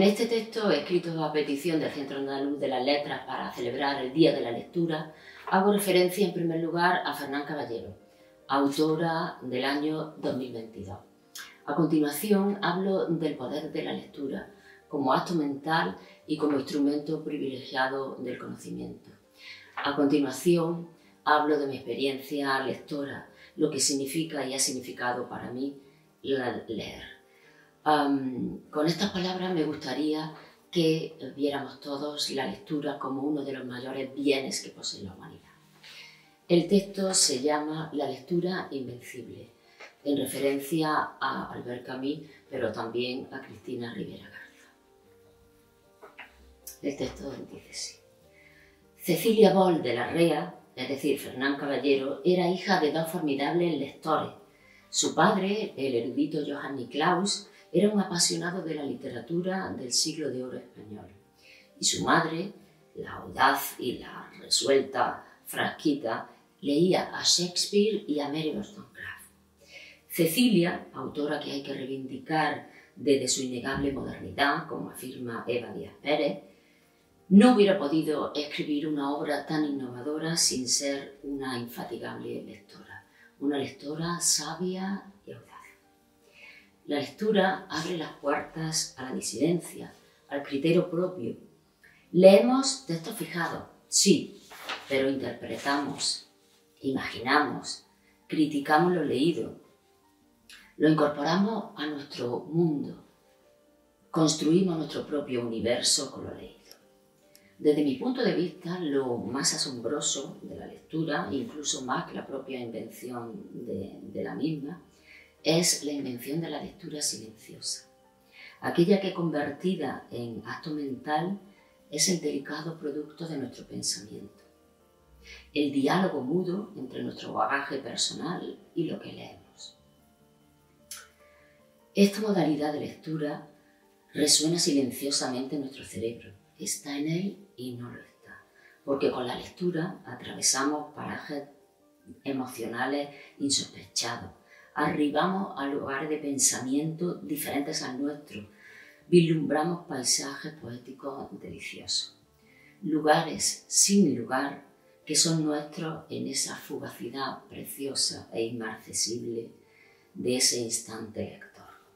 este texto, escrito a petición del Centro Andaluz de las Letras para celebrar el Día de la Lectura, hago referencia en primer lugar a Fernán Caballero, autora del año 2022. A continuación hablo del poder de la lectura como acto mental y como instrumento privilegiado del conocimiento. A continuación hablo de mi experiencia lectora, lo que significa y ha significado para mí leer. Con estas palabras me gustaría que viéramos todos la lectura como uno de los mayores bienes que posee la humanidad. El texto se llama La lectura invencible, en referencia a Albert Camus, pero también a Cristina Rivera Garza. El texto dice así. Cecilia Boll de la Rea, es decir, Fernán Caballero, era hija de dos formidables lectores. Su padre, el erudito Johann Nicklaus, era un apasionado de la literatura del siglo de oro español. Y su madre, la audaz y la resuelta Frasquita, leía a Shakespeare y a Mary Wollstonecraft. Cecilia, autora que hay que reivindicar desde su innegable modernidad, como afirma Eva Díaz Pérez, no hubiera podido escribir una obra tan innovadora sin ser una infatigable lectora, una lectora sabia y audaz. La lectura abre las puertas a la disidencia, al criterio propio. Leemos textos fijados, sí, pero interpretamos, imaginamos, criticamos lo leído, lo incorporamos a nuestro mundo, construimos nuestro propio universo con lo leído. Desde mi punto de vista, lo más asombroso de la lectura, incluso más que la propia invención de la misma, es la invención de la lectura silenciosa. Aquella que convertida en acto mental es el delicado producto de nuestro pensamiento. El diálogo mudo entre nuestro bagaje personal y lo que leemos. Esta modalidad de lectura resuena silenciosamente en nuestro cerebro. Está en él y no lo está, porque con la lectura atravesamos parajes emocionales insospechados, arribamos a lugares de pensamiento diferentes al nuestro, vislumbramos paisajes poéticos deliciosos, lugares sin lugar que son nuestros en esa fugacidad preciosa e inmarcesible de ese instante lector.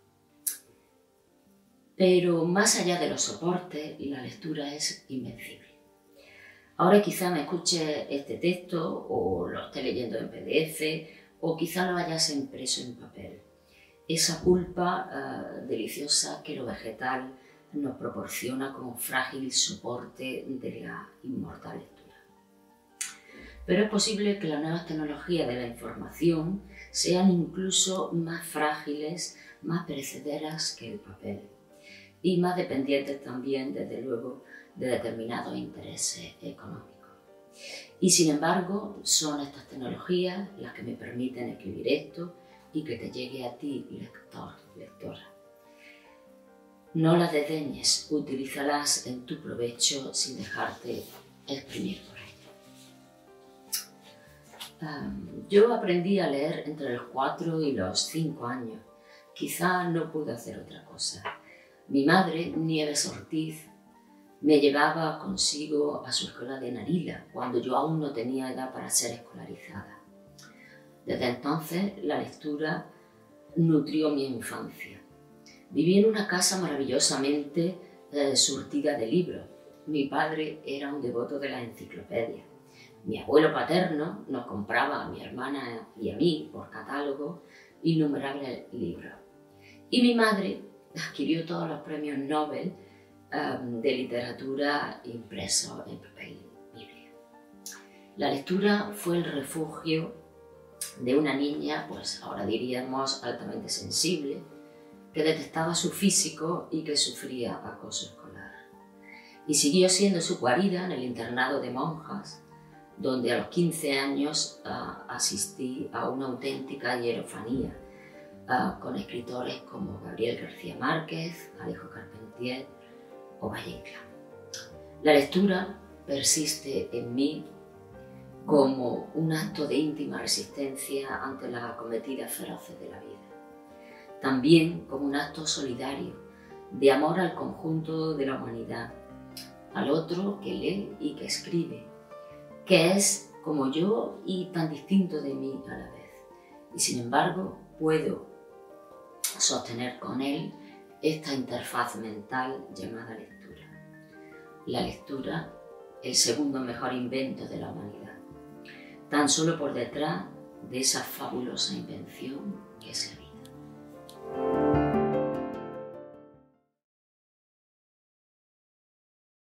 Pero más allá de los soportes, la lectura es invencible. Ahora quizá me escuche este texto o lo esté leyendo en PDF o quizá lo hayas impreso en papel. Esa pulpa deliciosa que lo vegetal nos proporciona como frágil soporte de la inmortal lectura. Pero es posible que las nuevas tecnologías de la información sean incluso más frágiles, más perecederas que el papel y más dependientes también, desde luego, de determinados intereses económicos. Y sin embargo, son estas tecnologías las que me permiten escribir esto y que te llegue a ti, lector, lectora. No las desdeñes, utilízalas en tu provecho sin dejarte exprimir por ello. Yo aprendí a leer entre los 4 y los 5 años. Quizá no pude hacer otra cosa. Mi madre, Nieves Ortiz, me llevaba consigo a su escuela de Narila, cuando yo aún no tenía edad para ser escolarizada. Desde entonces, la lectura nutrió mi infancia. Viví en una casa maravillosamente surtida de libros. Mi padre era un devoto de la enciclopedia. Mi abuelo paterno nos compraba a mi hermana y a mí, por catálogo, innumerables libros. Y mi madre adquirió todos los premios Nobel de literatura impresos en papel biblia. La lectura fue el refugio de una niña, pues ahora diríamos altamente sensible, que detestaba su físico y que sufría acoso escolar. Y siguió siendo su guarida en el internado de monjas, donde a los 15 años asistí a una auténtica hierofanía, con escritores como Gabriel García Márquez, Alejo Carpentier o Valle Inclán. La lectura persiste en mí como un acto de íntima resistencia ante las acometidas feroces de la vida. También como un acto solidario de amor al conjunto de la humanidad, al otro que lee y que escribe, que es como yo y tan distinto de mí a la vez. Y sin embargo, puedo sostener con él esta interfaz mental llamada lectura. La lectura, el segundo mejor invento de la humanidad, tan solo por detrás de esa fabulosa invención que es la vida.